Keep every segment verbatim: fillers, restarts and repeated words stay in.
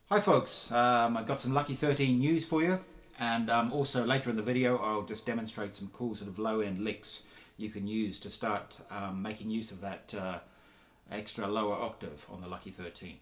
Hi folks, um, I've got some Lucky thirteen news for you, and um, also later in the video I'll just demonstrate some cool sort of low-end licks you can use to start um, making use of that uh, extra lower octave on the Lucky thirteen.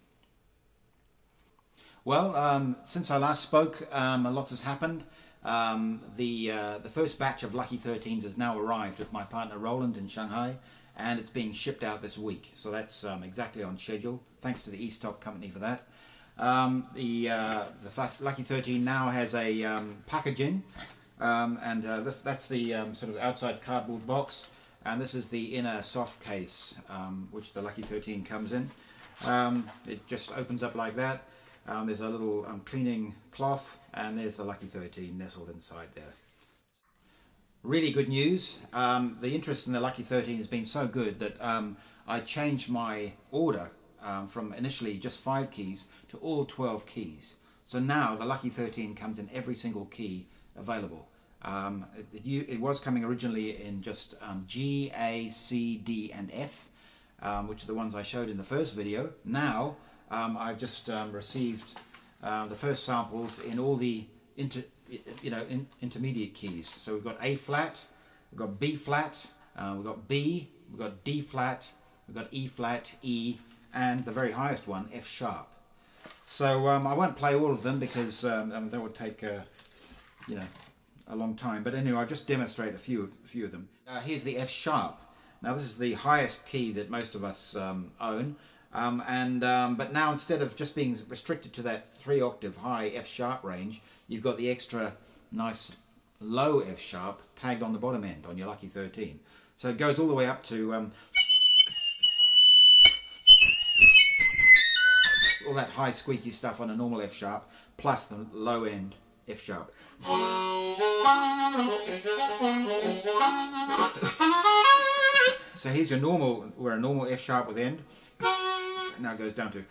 Well, um, since I last spoke, um, a lot has happened. Um, the, uh, the first batch of Lucky thirteens has now arrived with my partner Roland in Shanghai, and it's being shipped out this week, so that's um, exactly on schedule. Thanks to the E-Stock company for that. Um, the uh, the Lucky thirteen now has a um, packaging, um, and uh, this, that's the um, sort of outside cardboard box, and this is the inner soft case um, which the Lucky thirteen comes in. Um, it just opens up like that. Um, there's a little um, cleaning cloth, and there's the Lucky thirteen nestled inside there. Really good news. Um, the interest in the Lucky thirteen has been so good that um, I changed my order Um, from initially just five keys to all twelve keys. So now the Lucky thirteen comes in every single key available. Um, it, it, it was coming originally in just um, G, A, C, D and F, um, which are the ones I showed in the first video. Now um, I've just um, received uh, the first samples in all the inter, you know, in, intermediate keys. So we've got A flat, we've got B flat, uh, we've got B, we've got D flat, we've got E flat, E, and the very highest one, F sharp. So um, I won't play all of them because um, that would take uh, you know, a long time. But anyway, I'll just demonstrate a few, a few of them. Uh, here's the F sharp. Now this is the highest key that most of us um, own. Um, and um, but now instead of just being restricted to that three octave high F sharp range, you've got the extra nice low F sharp tagged on the bottom end on your Lucky thirteen. So it goes all the way up to um, all that high squeaky stuff on a normal F sharp, plus the low end F sharp. So here's your normal, where a normal F sharp with end. Now it goes down to.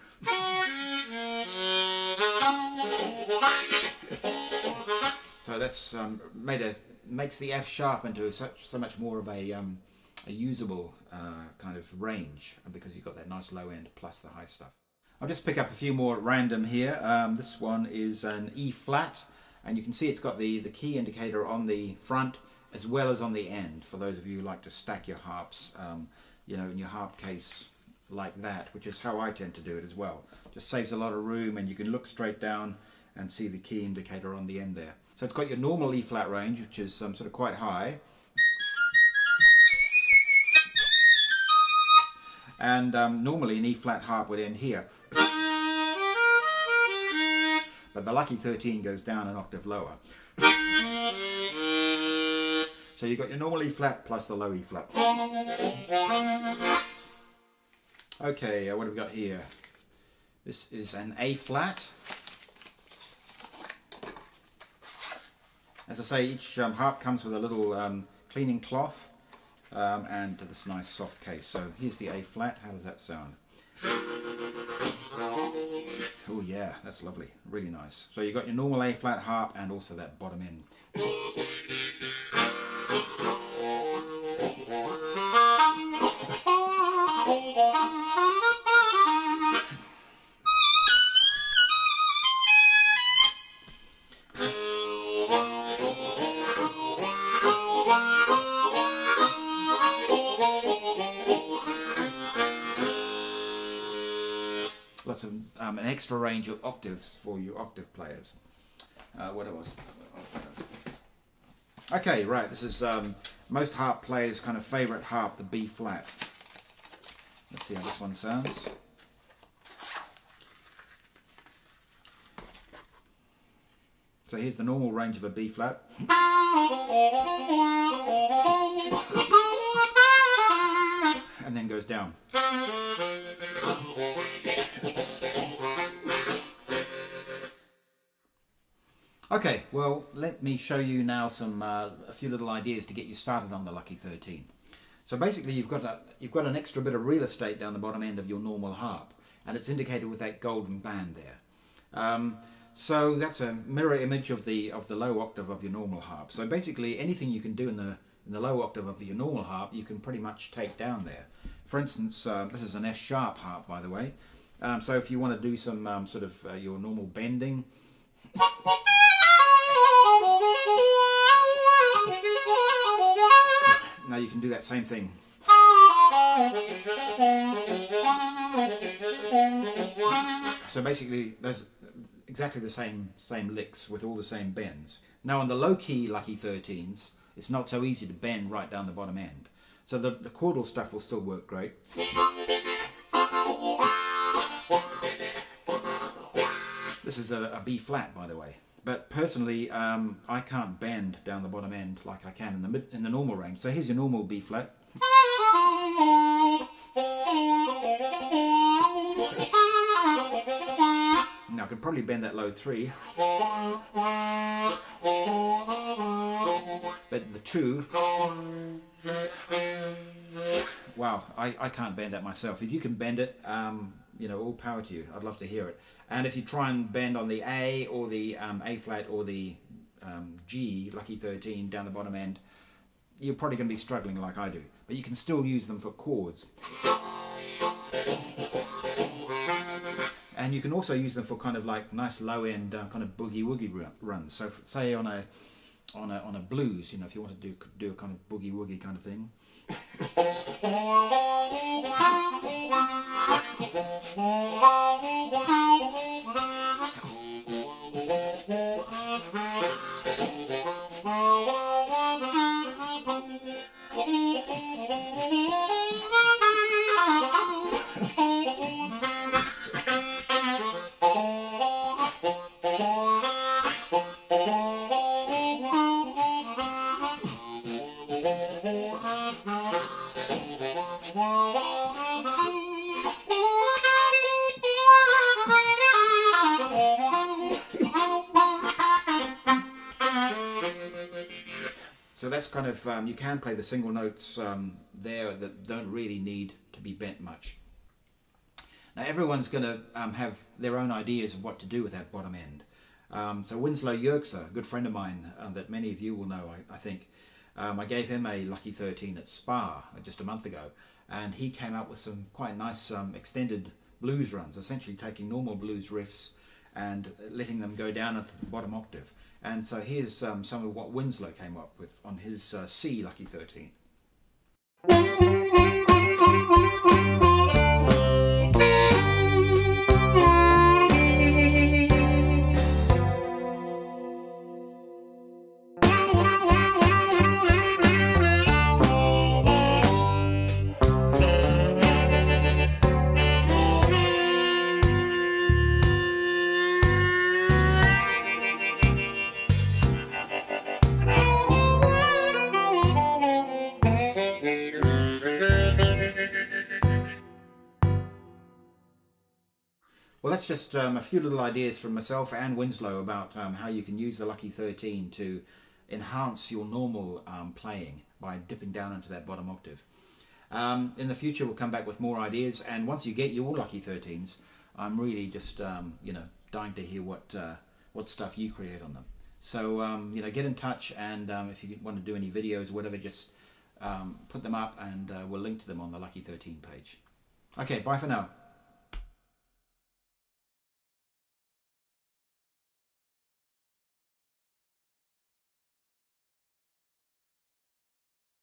So that's um, made a makes the F sharp into such so much more of a um, a usable uh, kind of range, because you've got that nice low end plus the high stuff. I'll just pick up a few more at random here. Um, this one is an E flat, and you can see it's got the, the key indicator on the front as well as on the end, for those of you who like to stack your harps, um, you know, in your harp case like that, which is how I tend to do it as well. Just saves a lot of room, and you can look straight down and see the key indicator on the end there. So it's got your normal E flat range, which is um, sort of quite high. And um, normally an E flat harp would end here. But the Lucky thirteen goes down an octave lower. So you've got your normal E flat plus the low E flat. Okay, uh, what have we got here? This is an A flat. As I say, each um, harp comes with a little um, cleaning cloth um, and this nice soft case. So here's the A flat. How does that sound? Oh yeah, that's lovely, really nice. So you've got your normal A flat harp and also that bottom end. Lots of um, an extra range of octaves for you octave players. Uh, what else? Okay, right. This is um, most harp players' kind of favourite harp, the B flat. Let's see how this one sounds. So here's the normal range of a B flat. And then goes down. Okay, well, let me show you now some uh, a few little ideas to get you started on the Lucky thirteen. So basically, you've got a you've got an extra bit of real estate down the bottom end of your normal harp, and it's indicated with that golden band there. Um, so that's a mirror image of the of the low octave of your normal harp. So basically, anything you can do in the in the low octave of your normal harp, you can pretty much take down there. For instance, uh, this is an F sharp harp, by the way. Um, so if you want to do some um, sort of uh, your normal bending, now you can do that same thing. So basically there's exactly the same same licks with all the same bends. Now on the low key Lucky thirteens, it's not so easy to bend right down the bottom end. So the, the chordal stuff will still work great. This is a, a B flat, by the way. But personally, um, I can't bend down the bottom end like I can in the mid, in the normal range. So here's your normal B flat. Now I can probably bend that low three. But the two, wow, I, I can't bend that myself. If you can bend it, um, you know, all power to you. I'd love to hear it. And if you try and bend on the A or the um, A flat or the um, G, Lucky thirteen, down the bottom end, you're probably going to be struggling like I do. But you can still use them for chords. And you can also use them for kind of like nice low end uh, kind of boogie woogie runs. So for, say on a on a on a blues, you know, if you want to do do a kind of boogie woogie kind of thing. So that's kind of, um, you can play the single notes um, there that don't really need to be bent much. Now everyone's going to um, have their own ideas of what to do with that bottom end. Um, so Winslow Yerxa, a good friend of mine um, that many of you will know, I, I think, um, I gave him a Lucky thirteen at Spa just a month ago, and he came up with some quite nice um, extended blues runs, essentially taking normal blues riffs and letting them go down into the bottom octave. And so here's um, some of what Winslow came up with on his uh, C Lucky thirteen. Well, that's just um, a few little ideas from myself and Winslow about um, how you can use the Lucky thirteen to enhance your normal um, playing by dipping down into that bottom octave. Um, in the future we'll come back with more ideas, and once you get your Lucky thirteens, I'm really just um, you know, dying to hear what uh, what stuff you create on them. So um, you know, get in touch, and um, if you want to do any videos or whatever, just um, put them up and uh, we'll link to them on the Lucky thirteen page. Okay, bye for now.